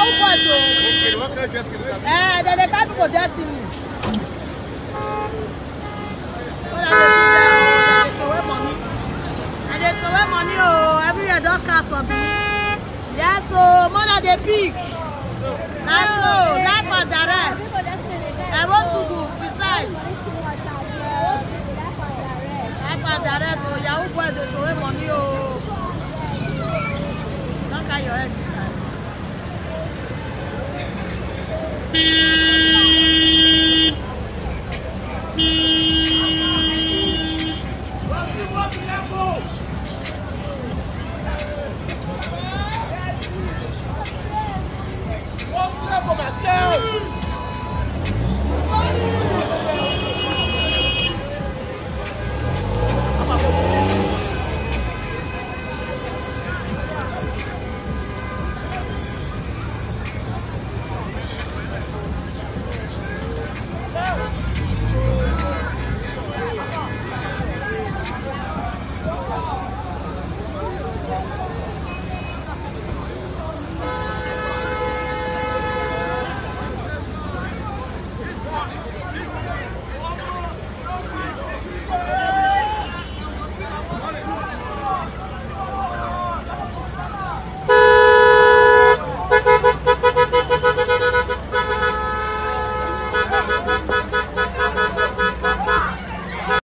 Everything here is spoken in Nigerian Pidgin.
Yahoo boys. Okay, what kind of destiny is that? Then they carry people destiny. And they throw away money, oh, every year don't cast for me. Yeah, so more than they pick. That's so, life and direct. I want to go, besides. Life and direct, oh, Yahoo boys, they throw away money, oh. Don't carry your head beside.